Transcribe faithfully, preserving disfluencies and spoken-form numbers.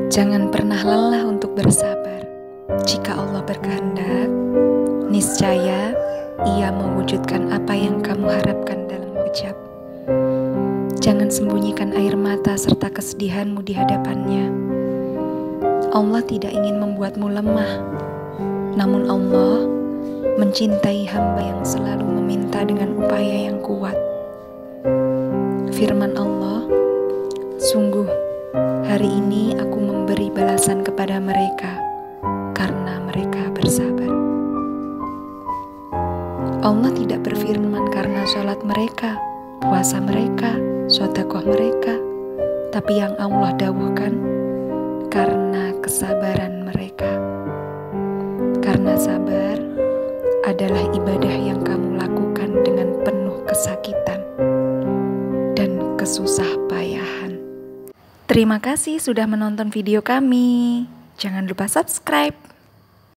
Jangan pernah lelah untuk bersabar. Jika Allah berkehendak, niscaya Ia mewujudkan apa yang kamu harapkan dalam kejap. Jangan sembunyikan air mata serta kesedihanmu di hadapannya. Allah tidak ingin membuatmu lemah, namun Allah mencintai hamba yang selalu meminta dengan upaya yang kuat. Firman Allah, sungguh hari ini aku memberi balasan kepada mereka karena mereka bersabar. Allah tidak berfirman karena sholat mereka, puasa mereka, sedekah mereka, tapi yang Allah dawuhkan karena kesabaran mereka. Karena sabar adalah ibadah yang kamu lakukan dengan penuh kesakitan dan kesusah payahan. Terima kasih sudah menonton video kami. Jangan lupa subscribe.